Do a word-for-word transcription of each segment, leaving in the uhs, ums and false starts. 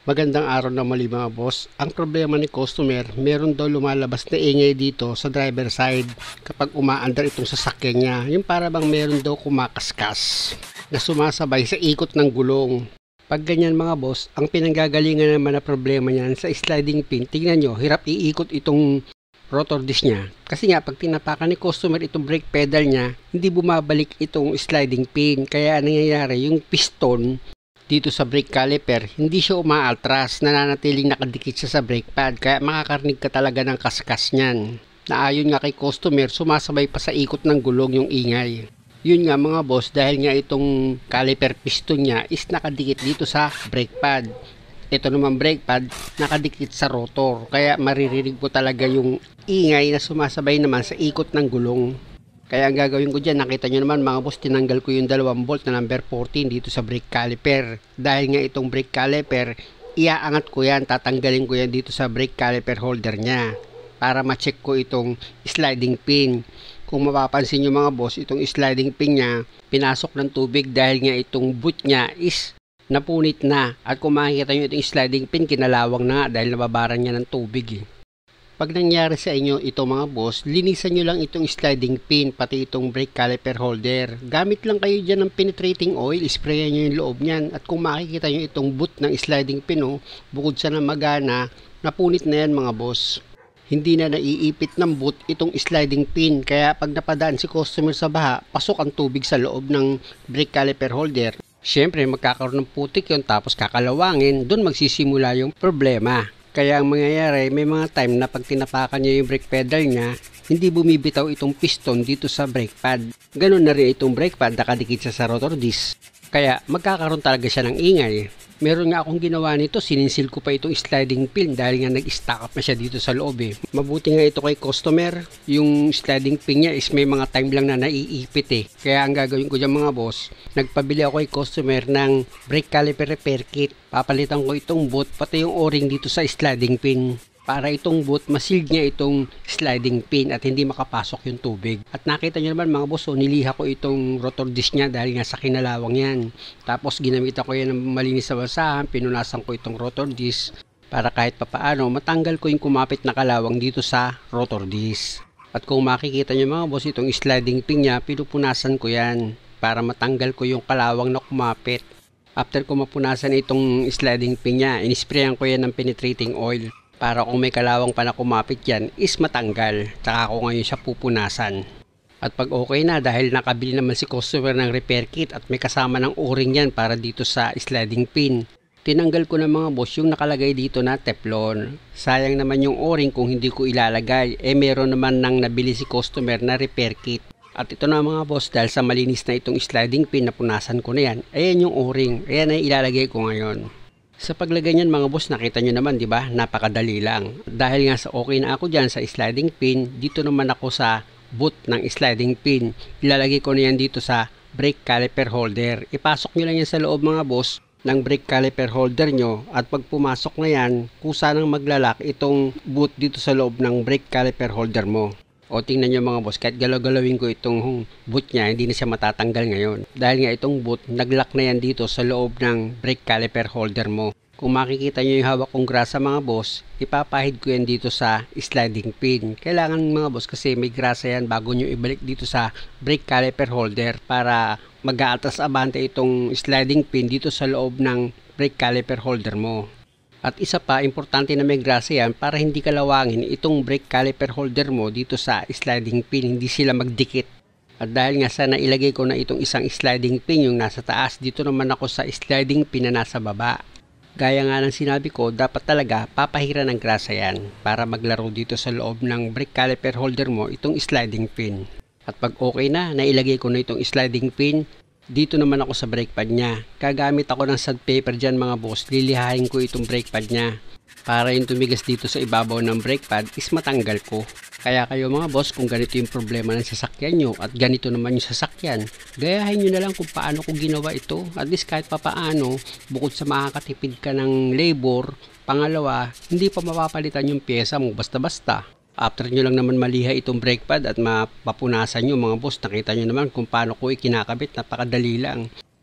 Magandang araw na muli mga boss. Ang problema ni customer, meron daw lumalabas na ingay dito sa driver side kapag umaandar itong sasakyan niya. Yung para bang meron daw kumakaskas na sumasabay sa ikot ng gulong. Pag ganyan mga boss, ang pinanggagalingan naman na problema niyan sa sliding pin, tingnan nyo, hirap iikot itong rotor disc niya. Kasi nga, pag tinapakan ni customer itong brake pedal niya, hindi bumabalik itong sliding pin. Kaya nangyayari, yung piston dito sa brake caliper, hindi siya umaaltras, nananatiling nakadikit siya sa brake pad, kaya makakarinig ka talaga ng kaskas niyan. Na ayon nga kay customer, sumasabay pa sa ikot ng gulong yung ingay. Yun nga mga boss, dahil nga itong caliper piston niya is nakadikit dito sa brake pad. Ito naman brake pad, nakadikit sa rotor, kaya maririnig po talaga yung ingay na sumasabay naman sa ikot ng gulong. Kaya ang gagawin ko dyan, nakita nyo naman mga boss, tinanggal ko yung dalawang bolt na number fourteen dito sa brake caliper. Dahil nga itong brake caliper, iaangat ko yan, tatanggalin ko yan dito sa brake caliper holder nya para ma-check ko itong sliding pin. Kung mapapansin nyo mga boss, itong sliding pin nya, pinasok ng tubig dahil nga itong boot nya is napunit na. At kung makikita nyo itong sliding pin, kinalawang na nga dahil nababaran niya ng tubig eh. Pag nangyari sa inyo ito mga boss, linisan nyo lang itong sliding pin, pati itong brake caliper holder. Gamit lang kayo dyan ng penetrating oil, sprayan nyo yung loob nyan. At kung makikita nyo itong boot ng sliding pin, oh, bukod sa namagana, napunit na yan mga boss. Hindi na naiipit ng boot itong sliding pin, kaya pag napadaan si customer sa baha, pasok ang tubig sa loob ng brake caliper holder. Siyempre magkakaroon ng putik yun, tapos kakalawangin, dun magsisimula yung problema. Kaya ang mangyayari, may mga time na pag tinapakan niya yung brake pedal niya, hindi bumibitaw itong piston dito sa brake pad. Ganun na rin itong brake pad, nakadikit siya sa rotor disc. Kaya magkakaroon talaga siya ng ingay. Meron nga akong ginawa nito, sininsil ko pa itong sliding pin dahil nga nag-stack up na siya dito sa loob eh. Mabuti nga ito kay customer, yung sliding pin niya is may mga time lang na naiipit eh. Kaya ang gagawin ko dyan mga boss, nagpabili ako kay customer ng brake caliper repair kit. Papalitan ko itong boot, pati yung o-ring dito sa sliding pin. Para itong boot, masild niya itong sliding pin at hindi makapasok yung tubig. At nakita nyo naman mga boss, so, niliha ko itong rotor disc niya dahil nga sa kinalawang yan. Tapos ginamitan ko yan ng malinis sa basahan, pinunasan ko itong rotor disc para kahit papaano matanggal ko yung kumapit na kalawang dito sa rotor disc. At kung makikita nyo mga boss, itong sliding pin niya, pinupunasan ko yan para matanggal ko yung kalawang na kumapit. After ko mapunasan itong sliding pin niya, inisprayan ko yan ng penetrating oil. Para kung may kalawang pa na kumapit yan is matanggal. Tsaka ako ngayon siya pupunasan. At pag okay na, dahil nakabili naman si customer ng repair kit at may kasama ng o-ring yan para dito sa sliding pin, tinanggal ko na mga boss yung nakalagay dito na Teflon. Sayang naman yung o-ring kung hindi ko ilalagay. Eh meron naman nang nabili si customer na repair kit. At ito na mga boss, dahil sa malinis na itong sliding pin, napunasan ko na yan. Ayan yung o-ring. Ayan ay ilalagay ko ngayon. Sa paglagay niyan mga boss, nakita nyo naman, di ba? Napakadali lang. Dahil nga sa okay na ako dyan sa sliding pin, dito naman ako sa boot ng sliding pin. Ilalagay ko na yan dito sa brake caliper holder. Ipasok nyo lang yan sa loob mga boss ng brake caliper holder nyo. At pag pumasok na yan, kusa nang maglalak itong boot dito sa loob ng brake caliper holder mo. O tingnan nyo mga boss, kahit galaw-galawin ko itong boot niya, hindi na siya matatanggal ngayon. Dahil nga itong boot, naglock na yan dito sa loob ng brake caliper holder mo. Kung makikita nyo yung hawak kong grasa mga boss, ipapahid ko yan dito sa sliding pin. Kailangan mga boss kasi may grasa yan bago nyo ibalik dito sa brake caliper holder para mag-aatas abante itong sliding pin dito sa loob ng brake caliper holder mo. At isa pa, importante na may grasa yan para hindi kalawangin itong brake caliper holder mo dito sa sliding pin, hindi sila magdikit. At dahil nga sa nailagay ko na itong isang sliding pin yung nasa taas, dito naman ako sa sliding pin na nasa baba. Gaya nga ng sinabi ko, dapat talaga papahiran ng grasa yan para maglaro dito sa loob ng brake caliper holder mo itong sliding pin. At pag okay na, nailagay ko na itong sliding pin, dito naman ako sa brake pad niya. Gagamit ako ng sandpaper dyan mga boss. Lilihain ko itong brake pad niya. Para yung tumigas dito sa ibabaw ng brake pad is matanggal ko. Kaya kayo mga boss, kung ganito yung problema ng sasakyan nyo at ganito naman yung sasakyan, gayahin nyo na lang kung paano ko ginawa ito. At least kahit papaano, bukod sa makakatipid ka ng labor, pangalawa, hindi pa mapapalitan yung pyesa mo basta-basta. After nyo lang naman maliha itong brake pad at mapapunasan nyo mga boss, nakita nyo naman kung paano ko ikinakabit, napakadali lang.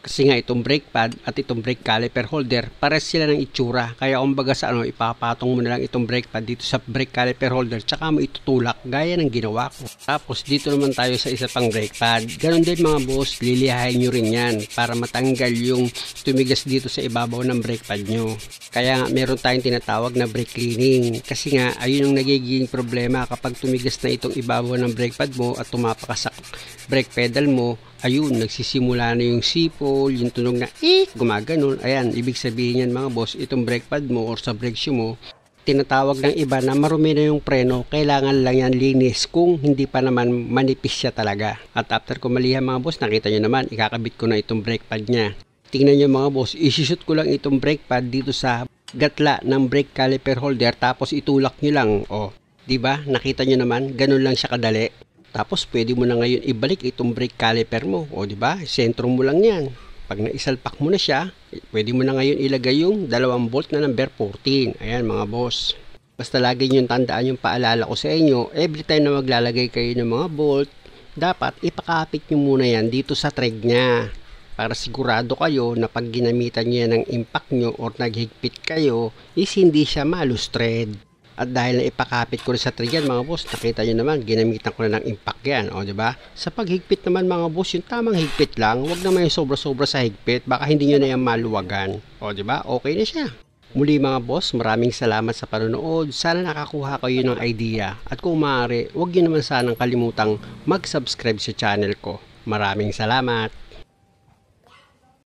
Kasi nga itong brake pad at itong brake caliper holder, pares sila ng itsura. Kaya kumbaga sa ano, ipapatong mo na lang itong brake pad dito sa brake caliper holder, tsaka mo itutulak gaya ng ginawa ko. Tapos dito naman tayo sa isa pang brake pad. Ganon din mga boss, lilihain nyo rin yan para matanggal yung tumigas dito sa ibabaw ng brake pad nyo. Kaya nga meron tayong tinatawag na brake cleaning. Kasi nga ayun ang nagiging problema kapag tumigas na itong ibabaw ng brake pad mo at tumapakas sa brake pedal mo. Ayun, nagsisimula na yung sipol, yung tunog na eh, gumaganon. Ayan, ibig sabihin yan mga boss, itong brake pad mo or sa brake shoe mo, tinatawag ng iba na marumi na yung preno, kailangan lang yan linis kung hindi pa naman manipis siya talaga. At after ko malihan mga boss, nakita nyo naman, ikakabit ko na itong brake pad nya. Tingnan nyo mga boss, isishoot ko lang itong brake pad dito sa gatla ng brake caliper holder, tapos itulak nyo lang. O, diba? Nakita nyo naman, ganun lang siya kadali. Tapos pwede mo na ngayon ibalik itong brake caliper mo. O di ba? Sentro mo lang 'yan. Pag naisalpak mo na siya, pwede mo na ngayon ilagay yung dalawang bolt na number fourteen. Ayan mga boss. Basta lagi niyo tandaan yung paalala ko sa inyo, every time na maglalagay kayo ng mga bolt, dapat ipakapit niyo muna 'yan dito sa thread niya. Para sigurado kayo na pag ginamitan niya ng impact nyo or naghigpit kayo, is hindi siya malus thread. At dahil na ipakapit ko rin sa thread yan mga boss, nakita nyo naman, ginamitan ko na ng impact yan. O diba? Sa paghigpit naman mga boss, yung tamang higpit lang, huwag naman yung sobra-sobra sa higpit, baka hindi nyo na yan maluwagan. O diba? Okay na siya. Muli mga boss, maraming salamat sa panonood. Sana nakakuha kayo ng idea. At kung maaari, huwag nyo naman sanang kalimutang mag-subscribe sa channel ko. Maraming salamat.